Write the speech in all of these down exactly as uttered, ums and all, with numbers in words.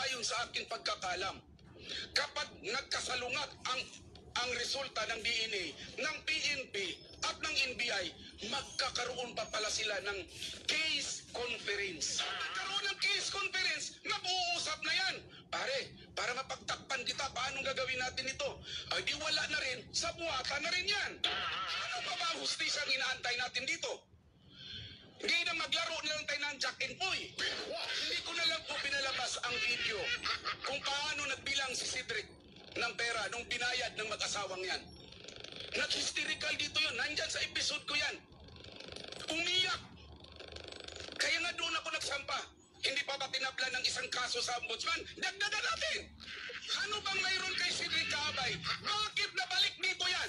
ayon sa aking pagkakalam, kapag nagkasalungat ang ang resulta ng D N A ng P N P at ng N B I, magkakaroon pa pala sila ng case conference. Magkakaroon ng case conference, nag-uusap na yan. Pare, para mapagtakpan kita, paano gagawin natin ito? Ay di wala na rin, sa buhata na rin yan. Ano pa ba ang hustisya ang inaantay natin dito? Hindi na maglaro na lang tayo ng Jack and Poy. Hindi ko na lang po pinalabas ang video kung paano nagbilang si Cedric ng pera nung binayad ng mag-asawang yan. Nag-hysterical dito yun. Nandyan sa episode ko yan. Umiyak. Kaya nga doon ako nagsampa. Hindi pa ba tinabla ng isang kaso sa ombudsman? Dagdagan natin. Ano bang mayroon kay Cedric Kaabay? Bakit nabalik dito yan?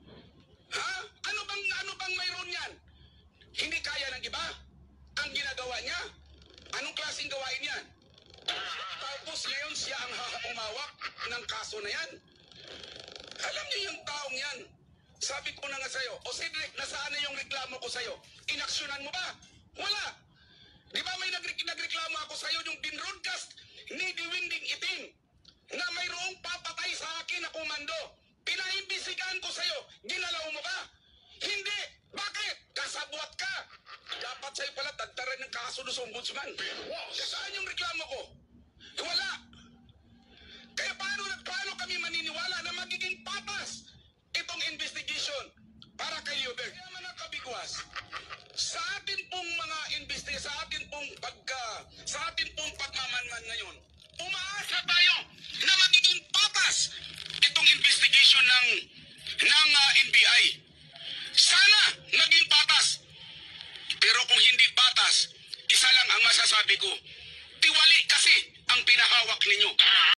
Ha? Ano bang, ano bang mayroon yan? Hindi kaya ng iba? Ang ginagawa niya? Anong klaseng gawain yan? Tapos ngayon siya ang umawak ng kaso na yan. Alam niyo yung taong yan. Sabi ko na nga sa'yo, o Cedric, nasaan na yung reklamo ko sa'yo? Inaksyonan mo ba? Wala. Di ba may nagre nagreklamo ako sa'yo yung binroadcast ni Diwinding Itim na mayroong papatay sa akin na komando? Pinaimbisigaan ko sa'yo. Ginalaw mo ba? Hindi. Bakit? Kasabwat ka. Dapat sa'yo pala tagtaran ng kaso do sa ombudsman. Saan yung reklamo ko? Wala. Kaya paano, paano kami maniniwala na magiging patas itong investigation para kay Hubert? Kaya mga kabigwas, sa atin pong mga investigation, sa atin pong pagka, sa atin pong pagmamanman ngayon, umaasa tayo na magiging patas itong investigation ng, ng uh, N B I. Sana naging patas. Pero kung hindi patas, isa lang ang masasabi ko, tiwali kasi ang pinahawak ninyo.